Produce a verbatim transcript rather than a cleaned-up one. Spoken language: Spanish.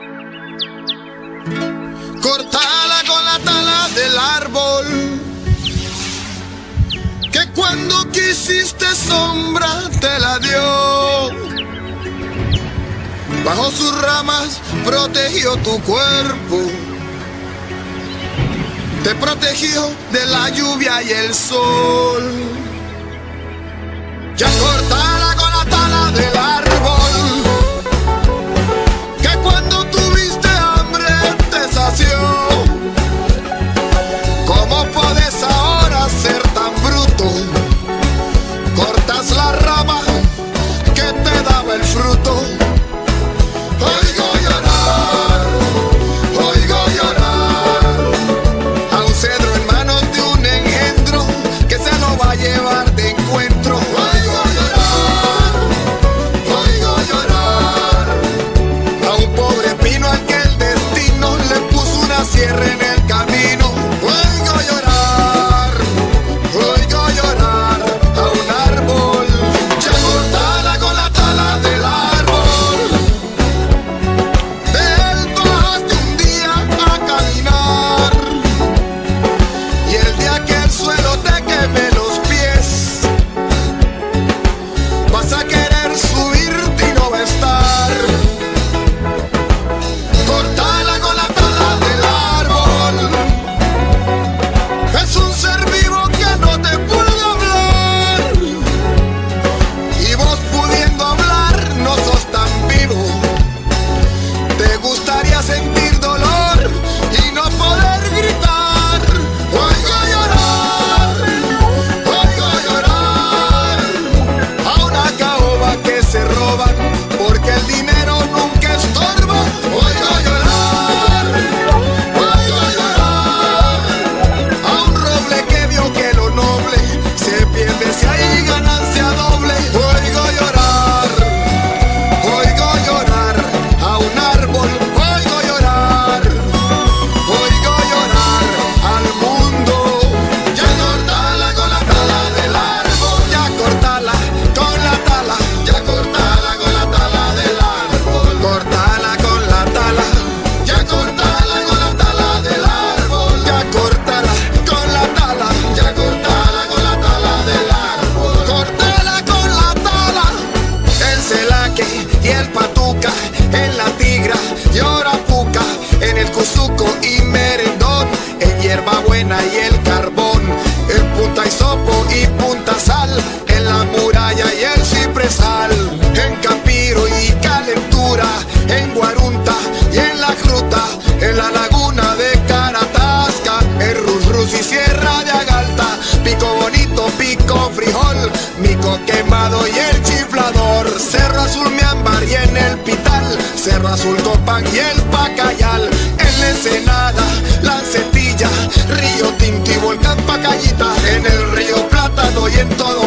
Cortala con la tala del árbol, que cuando quisiste sombra te la dio. Bajo sus ramas protegió tu cuerpo, te protegió de la lluvia y el sol. Ya cortala con la tala del árbol, que cuando tuviste hambre te sació. ¿Cómo puedes ahora ser tan bruto? Cortas la rama que te daba el fruto. Oigo llorar, oigo llorar a un cedro en manos de un engendro que se lo va a llevar de encuentro. Oigo llorar, oigo llorar a un pobre pino al que el destino le puso una sierra en el camino. Oigo llorar, oigo llorar a un árbol. Ya cortala con la tala del árbol. De él bajaste un día a caminar, y el día que el suelo te queme los pies, vas a querer subirte y no va a estar. Cortala con la tala del árbol. Es un ser vivo que no te puede hablar, y vos pudiendo hablar no sos tan vivo. Te gustaría sentir dolor y no poder gritar. Oigo llorar, oigo llorar a una caoba que se roban porque el dinero nunca estorba. Oigo llorar, oigo llorar a un roble que vio que lo noble se pierde si hay ganancia doble. Oigo llorar, oigo llorar a un árbol. Oigo llorar, oigo llorar al mundo. Ya cortala con la tala del árbol. Ya cortala con la tala. Ya cortala con la tala del árbol. Cortala con la tala. Ya cortala con la tala del árbol. Ya cortala con la tala. Ya cortala con la tala del árbol. Cortala con la tala. El celaque y el patuca, en la tigra y orapuca, en el cuzuco y merendón, en hierbabuena y el carbón, en punta hisopo y punta sal, en la muralla y el cipresal, en capiro y calentura, en guarunta y en la gruta, en la laguna de Caratasca, en Rus Rus y Sierra de Agalta, Pico Bonito, Pico Frijol, Mico Quemado y el Chiflador, Cerro Azul Miámbar y en el Pital, Cerro Azul Copán y el Pacayal, en la Ensenada, la Cetilla, Río Tinto y Volcán Pacayita, en el río Plátano y en todo